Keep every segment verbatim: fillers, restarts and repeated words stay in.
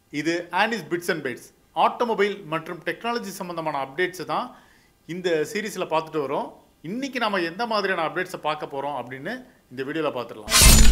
இது Aanee's Bits and Bytes. Automobile மற்றும் technology சம்பந்தமான அப்டேட்ஸ் தான் இந்த சீரிஸில் பார்த்துட்டு வரோம். இன்னைக்கு நம்ம எந்த மாதிரியான அப்டேட்ஸை பார்க்க போகிறோம் அப்படின்னு இந்த வீடியோவில் பார்த்துடலாம்.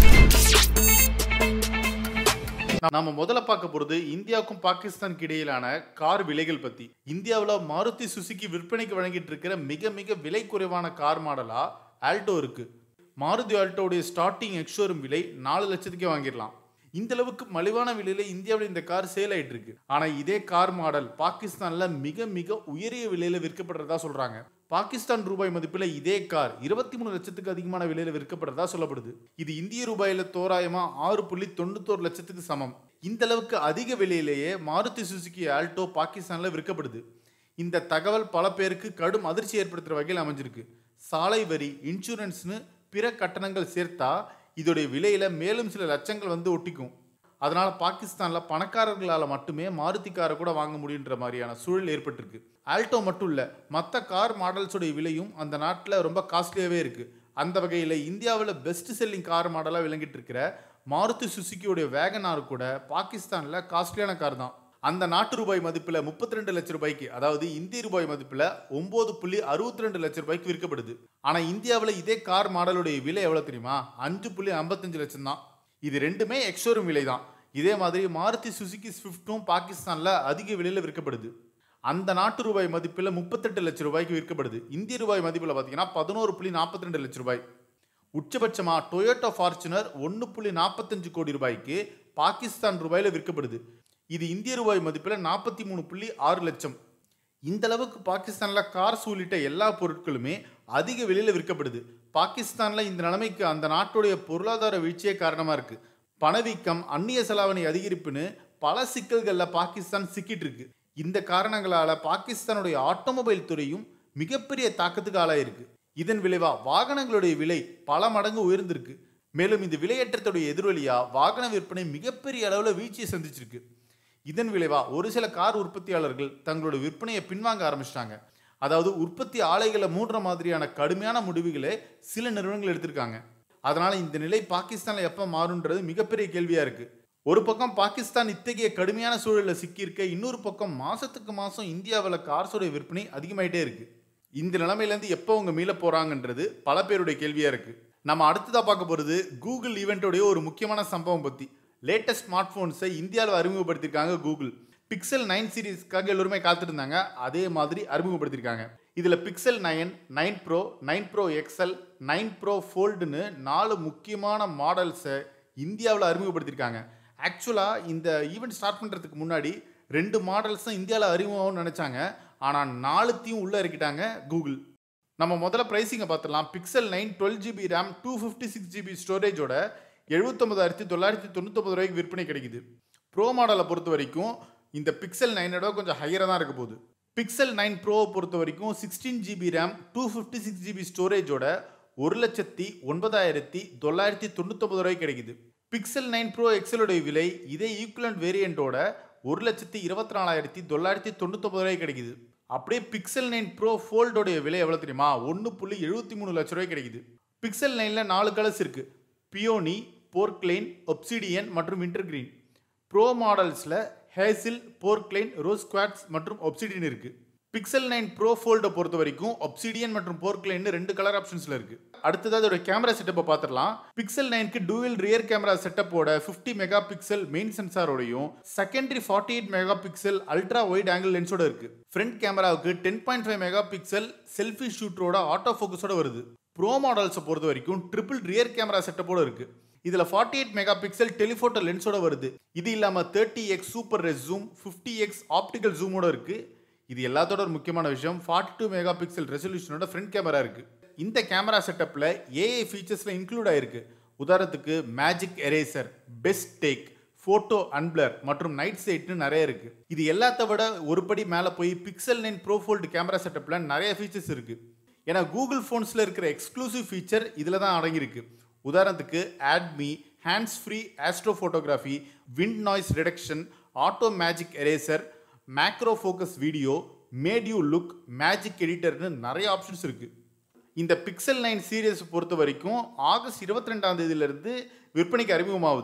நம்ம முதல்ல பார்க்க போகிறது இந்தியாவுக்கும் பாகிஸ்தானுக்கு இடையிலான கார் விலைகள் பற்றி. இந்தியாவில் மாருதி சுசுகி விற்பனைக்கு வழங்கிட்டு இருக்கிற மிக மிக விலை குறைவான கார் மாடலாக ஆல்டோ இருக்குது. மாருதி ஆல்டோடைய ஸ்டார்டிங் எக்ஷோரூம் விலை நாலு லட்சத்துக்கே வாங்கிடலாம். இந்த அளவுக்கு மலிவான விலையில இந்தியாவில் இந்த கார் சேல் ஆயிட்டு இருக்கு. ஆனா இதே கார் மாடல் பாகிஸ்தான்ல மிக மிக உயரிய விலையில விற்கப்படுறதா சொல்றாங்க. பாகிஸ்தான் ரூபாய் மதிப்புல இதே கார் இருபத்தி மூணு லட்சத்துக்கு அதிகமான விலையில விற்கப்படுறதா சொல்லப்படுது. இது இந்திய ரூபாயில தோராயமா ஆறு புள்ளி தொண்ணூத்தோரு லட்சத்துக்கு சமம். இந்த அளவுக்கு அதிக விலையிலேயே மாருதி சுசுகி ஆல்டோ பாகிஸ்தான்ல விற்கப்படுது. இந்த தகவல் பல பேருக்கு கடும் அதிர்ச்சி ஏற்படுத்துற வகையில் அமைஞ்சிருக்கு. சாலை வரி, இன்சூரன்ஸ்னு பிற கட்டணங்கள் சேர்த்தா இதோடைய விலையில மேலும் சில லட்சங்கள் வந்து ஒட்டிக்கும். அதனால பாகிஸ்தான்ல பணக்காரர்களால் மட்டுமே மாருதி காரை கூட வாங்க முடியுன்ற மாதிரியான சூழல் ஏற்பட்டிருக்கு. ஆல்டோ மட்டும் இல்ல, மற்ற கார் மாடல்ஸோடைய விலையும் அந்த நாட்டில் ரொம்ப காஸ்ட்லியாவே இருக்கு. அந்த வகையில் இந்தியாவில் பெஸ்ட் செல்லிங் கார் மாடலாக விளங்கிட்டு இருக்கிற மாருதி சுசுகியோடைய வேகனார் கூட பாகிஸ்தான்ல காஸ்ட்லியான கார் தான். அந்த நாட்டு ரூபாய் மதிப்புல முப்பத்தி ரெண்டு லட்சம் ரூபாய்க்கு, அதாவது இந்திய ரூபாய் மதிப்புல ஒன்பது புள்ளி அறுபத்தி ரெண்டு லட்சம் ரூபாய்க்கு விற்கப்படுது. ஆனா இந்தியாவில் இதே கார் மாடலுடைய விலை எவ்வளவு தெரியுமா? அஞ்சு புள்ளி ஐம்பத்தஞ்சு லட்சம் தான். இது ரெண்டுமே எக்ஸோரூம் விலை தான். இதே மாதிரி மாருதி சுசுகி ஸ்விஃப்டும் பாகிஸ்தான்ல அதிக விலையில விற்கப்படுது. அந்த நாட்டு ரூபாய் மதிப்புல முப்பத்தெட்டு லட்சம் ரூபாய்க்கு விற்கப்படுது. இந்திய ரூபாய் மதிப்புல பாத்தீங்கன்னா பதினோரு புள்ளி நாற்பத்தி ரெண்டு லட்சம் ரூபாய். உச்சபட்சமா டொயோட்டோ ஃபார்ச்சுனர் ஒன்னு புள்ளி நாற்பத்தஞ்சு கோடி ரூபாய்க்கு பாகிஸ்தான் ரூபாயில விற்கப்படுது. இது இந்திய ரூபாய் மதிப்பில் நாற்பத்தி மூணு புள்ளி ஆறு லட்சம். இந்த அளவுக்கு பாகிஸ்தான்ல கார்ஸ் உள்ளிட்ட எல்லா பொருட்களுமே அதிக விலையில விற்கப்படுது. பாகிஸ்தான்ல இந்த நிலைமைக்கு அந்த நாட்டுடைய பொருளாதார வீழ்ச்சியே காரணமா இருக்கு. பணவீக்கம், அந்நிய செலாவணி அதிகரிப்புன்னு பல சிக்கல்கள்ல பாகிஸ்தான் சிக்கிட்டு இருக்கு. இந்த காரணங்களால பாகிஸ்தானுடைய ஆட்டோமொபைல் துறையும் மிகப்பெரிய தாக்கத்துக்கு ஆளாயிருக்கு. இதன் விளைவா வாகனங்களுடைய விலை பல மடங்கு உயர்ந்திருக்கு. மேலும் இந்த விலையேற்றத்துடைய எதிரொலியா வாகன விற்பனை மிகப்பெரிய அளவில் வீழ்ச்சியை சந்திச்சிருக்கு. இதன் விளைவா ஒரு சில கார் உற்பத்தியாளர்கள் தங்களோட விற்பனையை பின்வாங்க ஆரம்பிச்சிட்டாங்க. அதாவது உற்பத்தி ஆலைகளை மூடுற மாதிரியான கடுமையான முடிவுகளை சில நிறுவனங்கள் எடுத்திருக்காங்க. அதனால இந்த நிலை பாகிஸ்தான்ல எப்ப மாறுன்றது மிகப்பெரிய கேள்வியா இருக்கு. ஒரு பக்கம் பாகிஸ்தான் இத்தகைய கடுமையான சூழலில் சிக்கியிருக்க, இன்னொரு பக்கம் மாசத்துக்கு மாசம் இந்தியாவில் கார்ஸோடைய விற்பனை அதிகமாயிட்டே இருக்கு. இந்த நிலைமையிலேருந்து எப்போ அவங்க மீள போறாங்கன்றது பல பேருடைய கேள்வியா இருக்கு. நம்ம அடுத்ததா பார்க்க போறது கூகுள் ஈவெண்டோடைய ஒரு முக்கியமான சம்பவம் பத்தி. லேட்டஸ்ட் ஸ்மார்ட் போன்ஸை இந்தியாவில் அறிமுகப்படுத்தியிருக்காங்க கூகுள். பிக்சல் நைன் சீரீஸ்க்காக எல்லோருமே காத்துருந்தாங்க. அதே மாதிரி அறிமுகப்படுத்தியிருக்காங்க. இதில் Pixel nine, nine pro, nine pro XL, nine pro ஃபோல்டுன்னு நாலு முக்கியமான மாடல்ஸை இந்தியாவில் அறிமுகப்படுத்தியிருக்காங்க. ஆக்சுவலாக இந்த ஈவெண்ட் ஸ்டார்ட் பண்ணுறதுக்கு முன்னாடி ரெண்டு மாடல்ஸ் தான் இந்தியாவில் அறிமுகம்னு நினச்சாங்க. ஆனால் நாலுத்தையும் உள்ளே இறக்கிட்டாங்க கூகுள். நம்ம முதல்ல ப்ரைஸிங்கை பார்த்துடலாம். Pixel nine twelve GB RAM, two fifty six GB ஸ்டோரேஜோட எழுபத்தொன்பதாயிரத்தி தொள்ளாயிரத்தி தொண்ணூத்தொம்பது ரூபாய்க்கு விற்பனை கிடைக்குது. ப்ரோ மாடலை பொறுத்த வரைக்கும் இந்த பிக்சல் நைனோட கொஞ்சம் ஹையராக தான் இருக்க போகுது. பிக்சல் நைன் ப்ரோவை பொறுத்த வரைக்கும் sixteen GB RAM, two fifty six GB ஸ்டோரேஜோட ஒரு லட்சத்தி ஒன்பதாயிரத்தி தொள்ளாயிரத்தி தொண்ணூத்தொம்பது ரூபாய்க்கு கிடைக்குது. பிக்சல் நைன் ப்ரோ எக்ஸலோடைய விலை இதே ஈக்குவலண்ட் வேரியண்டோட ஒரு லட்சத்தி இருபத்தி நாலாயிரத்தி தொள்ளாயிரத்தி தொண்ணூத்தொம்பது ரூபாய்க்கு கிடைக்குது. அப்படியே பிக்சல் நைன் ப்ரோ ஃபோல்டோடைய விலை எவ்வளோ தெரியுமா? ஒன்று புள்ளி எழுபத்தி மூணு லட்ச ரூபாய்க்கு கிடைக்குது. பிக்சல் நைனில் நாலு கலர்ஸ் இருக்கு: பியோனி, போர்க்ளைன், ஒப்சிடியன் மற்றும் விண்டர்கிரீன். ப்ரோ மாடல்ஸில் ஹேசில், போர்க்ளைன், ரோஸ் குவாட்ஸ் மற்றும் ஒப்சிடியன் இருக்கு. பிக்சல் நைன் ப்ரோ ஃபோல்டை பொறுத்த வரைக்கும் ஒப்சிடியன் மற்றும் போர்க்ளைன் ரெண்டு கலர் ஆப்ஷன்ஸ்ல இருக்கு. அடுத்தது அதோட கேமரா செட்டப்பை பார்த்துடலாம். பிக்சல் நைனுக்கு டூவல் ரியர் கேமரா செட்டப்போட ஃபிஃப்டி மெகா பிக்சல் மெயின் சென்சாரோடையும் secondary forty eight mega pixel ultra wide angle லென்ஸோட இருக்கு. ஃப்ரண்ட் கேமராவுக்கு ten point five mega pixel selfie ஷூட்டரோட ஆட்டோ ஃபோக்கஸோட வருது. ப்ரோ மாடல்ஸை பொறுத்த வரைக்கும் ட்ரிபிள் ரியர் கேமரா செட்டப்போட இருக்கு. இதுல forty eight mega pixel telephoto லென்ஸோட வருது. இது இல்லாம thirty x super res zoom, fifty x optical ஜூமோட இருக்கு. இது எல்லாத்தோட ஒரு முக்கியமான விஷயம், ஃபார்ட்டி டூ மெகா பிக்சல் ரெசல்யூஷனோட ஃப்ரண்ட் கேமரா இருக்கு. இந்த கேமரா செட்டப்ல ஏஐ ஃபீச்சர்ஸ்ல இன்க்ளூட் ஆயிருக்கு. உதாரணத்துக்கு magic eraser, best take, photo unblur மற்றும் நைட் சைட்னு நிறைய இருக்கு. இது எல்லாத்த விட ஒரு படி மேல போய் Pixel nine pro fold camera செட்டப்ல நிறைய ஃபீச்சர்ஸ் இருக்கு. ஏன்னா கூகுள் ஃபோன்ஸ்ல இருக்கிற எக்ஸ்க்ளூசிவ் ஃபீச்சர் இதுல தான் அடங்கியிருக்கு. உதாரணத்துக்கு add me, hands free astro photography, wind noise reduction, auto magic eraser, macro focus video, made you look, magic எடிட்டர்னு நிறைய ஆப்ஷன்ஸ் இருக்கு. இந்த பிக்சல் நைன் சீரியஸ் பொறுத்த வரைக்கும் ஆகஸ்ட் இருபத்தி ரெண்டாம் தேதியிலிருந்து விற்பனைக்கு அறிமுகமாகுது.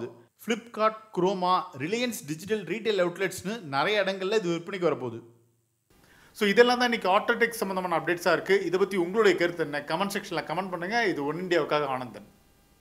ஃப்ளிப்கார்ட், குரோமா, ரிலையன்ஸ் டிஜிட்டல் ரீட்டைல் அவுட்லெட்ஸ்னு நிறைய இடங்கள்ல இது விற்பனைக்கு வரப்போகுது. ஸோ இதெல்லாம் தான் இன்னைக்கு ஆட்டோடெக் சம்பந்தமான அப்டேட்ஸாக இருக்குது. இதை பற்றி உங்களுடைய கருத்து என்ன? கமெண்ட் செக்ஷனில் கமெண்ட் பண்ணுங்கள். இது ஒன் இண்டியாவுக்காக ஆனந்தன்.